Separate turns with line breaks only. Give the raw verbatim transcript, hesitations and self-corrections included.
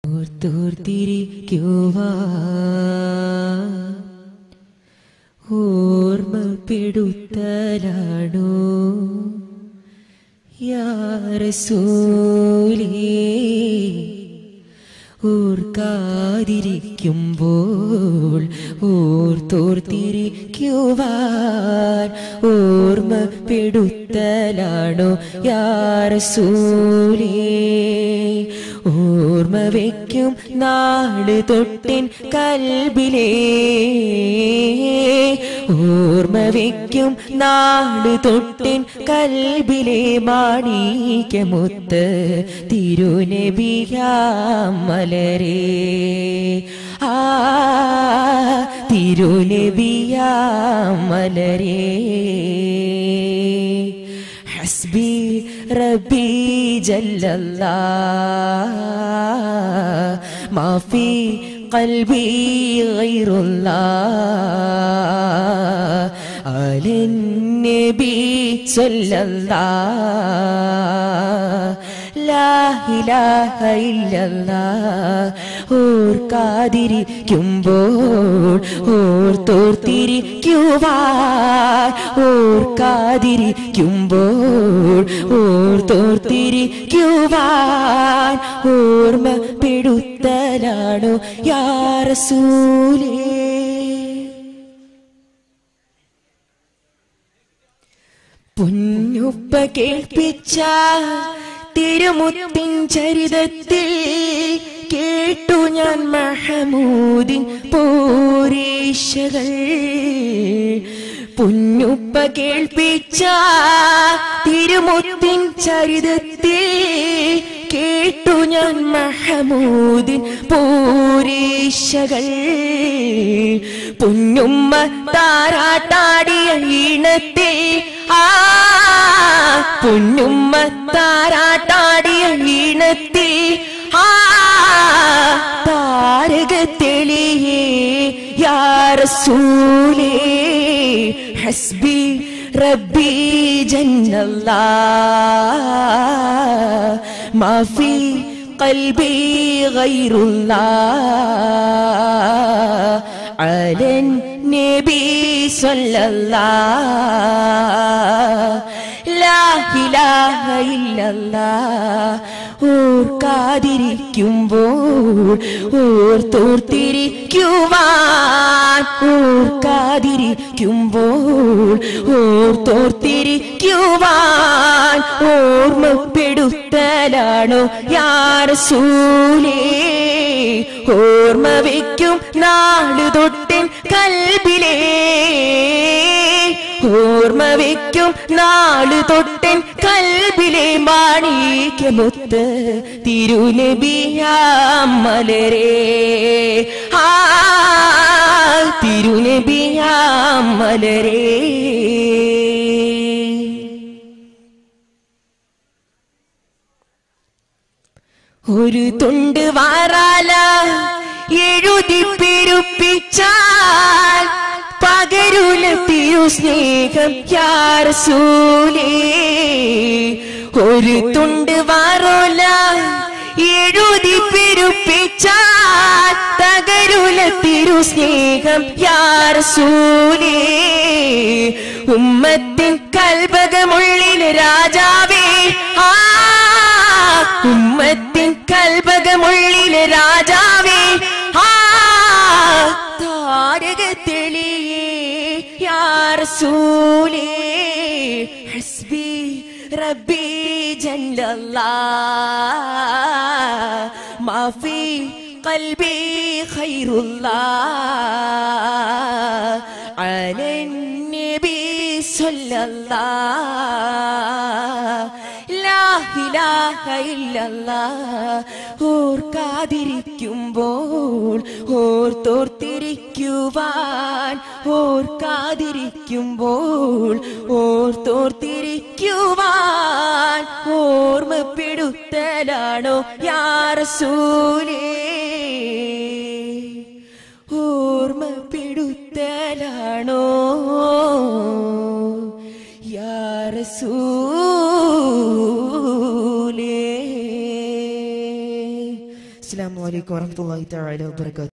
ഓർമ്മപ്പെടുത്തലാണോ യാ റസൂലേ, ഓർക്കാതിരിക്കുമ്പോൾ ഓർത്തോർത്തിരിക്കുവാൻ ഓർമ്മപ്പെടുത്തലാണോ യാ റസൂലേ. ഓർമ്മ വയ്ക്കും നാള് തൊട്ടിൻ കൽബിലേ, ഓർമ്മ വയ്ക്കും നാള് തൊട്ടിൻ കൽബിലെ മാണിക്യമുത്ത് തിരുനബിയാം മലരേ. ആ തിരുനബിയാം മലരേ. ഹസ്ബി റബ്ബി ജല്ലല്ലാഹ് മാഫി ഖൽബി ഗൈറുല്ലാഹ് അലൻ നബി സല്ലല്ലാഹ് ലാ ഇലാഹ ഇല്ലല്ലാഹ്. ഓർക്കാതിരിക്കുമ്പോൾ ഓർത്തോർത്തിരിക്കുവാൻ ഓർക്കാതിരിക്കുമ്പോൾ ഓർത്തോർത്തിരിക്കുവാൻ ഓർമ്മപ്പെടുത്തലാണോ യാ റസൂലേ. പൊന്നുപ്പ കേൾപ്പിച്ച തിരുമുത്തിൻ ചരിതത്തിൽ കേട്ടു ഞാൻ മഹമൂദിൻ പോരീശകൾ. പൊന്നുപ്പ കേൾപ്പിച്ച തിരുമുത്തിൻ ചരിതത്തിൽ കേട്ടു ഞാൻ മഹമൂദിൻ പോരീശകൾ. പൊന്നുമ്മ താരാട്ടാടിയ ഈണത്തെ ആ പൊന്നുമ്മ താരാട്ടാടിയ ഈണത്തെ ആ താരകത്തെളിയേ യാ റസൂലേ. ഹസ്ബി റബ്ബി ജന്നല്ലാഹ് മാഫി ഖൽബി ഗൈറുല്ലാഹ് അലൻ നബി സല്ലല്ലാഹ് ലാ ഇലാഹ ഇല്ലല്ലാഹ്. ഓർക്കാതിരിക്കുമ്പോൾ ഓർത്തോർത്തിരിക്കുവാൻ ഓർക്കാതിരിക്കുമ്പോൾ ഓർത്തോർത്തിരിക്കുവാൻ ഓർമ്മപ്പെടുത്തലാണോ യാ റസൂലേ. ഓർമ്മ വയ്ക്കും നാള് തൊട്ടിൻ കൽബിലേ, ഓർമ്മ വയ്ക്കും നാള് തൊട്ടിൻ കൽബിലെ മാണിക്യമുത്ത് തിരുനബിയാം മലരേ. ആ തിരുനബിയാം മലരേ. ഒരു തുണ്ട് വാറാല എഴുതി പെരുപ്പിച്ചാൽ പകരുല തിരു സ്നേഹം യാ റസൂലേ. ഒരു തുണ്ട് വാറോല എഴുതി പെരുപ്പിച്ചാൽ തകരുല തിരു സ്നേഹം യാ റസൂലേ. ഉമ്മത്തിൻ കൽബകമുള്ളിലെ രാജാവേ, ആ ഉമ്മത്തിൻ കൽബകമുള്ളിലെ രാജാവേ, ആ താരകത്തെളിയേ യാ റസൂലേ. ഹസ്ബി റബ്ബി ജല്ലല്ലാഹ് മാഫി ഖൽബി ഖൈറുല്ലാഹ് അലൻ നബി സല്ലല്ലാഹ് ലാ ഇലാഹ ഇല്ലല്ലാഹ്. ഓർക്കാതിരിക്കുമ്പോൾ ഓർത്തോർത്തിരിക്കുവാൻ ഓർക്കാതിരിക്കുമ്പോൾ ഓർത്തോർത്തിരിക്കുവാൻ ഓർമ്മപ്പെടുത്തലാണോ യാ റസൂലേ. ഓർമ്മപ്പെടുത്തലാണോ യാ റസൂലേ.
അസ്സലാമു അലൈക്കും വറഹ്മത്തുള്ളാഹി തആല വബറകാതുഹു.